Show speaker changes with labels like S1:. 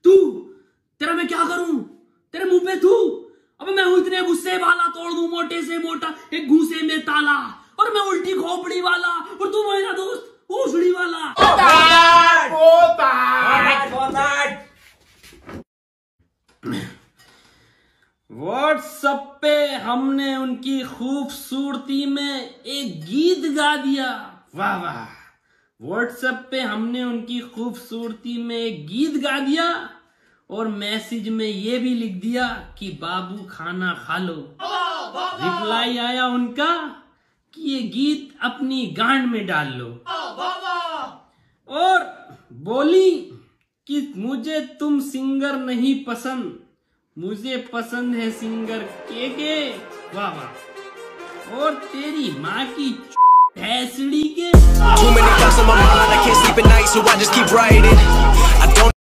S1: तू, तेरा मैं क्या करूं, तेरे मुंह पे थू। अबे मैं हूं इतने गुस्से वाला, तोड़ दूं मोटे से मोटा एक घूसे में ताला। और मैं उल्टी खोपड़ी वाला, और तू मेरा दोस्त भोसड़ी वाला। व्हाट्सएप पे हमने उनकी खूबसूरती में एक गीत गा दिया। वाह वाह। व्हाट्सएप पे हमने उनकी खूबसूरती में एक गीत गा दिया और मैसेज में ये भी लिख दिया कि बाबू खाना खा लो। रिप्लाई आया उनका कि ये गीत अपनी गांड में डाल लो। और बोली कि मुझे तुम सिंगर नहीं पसंद, मुझे पसंद है सिंगर के। वाह वाह। और तेरी माँ की भैंसड़ी के।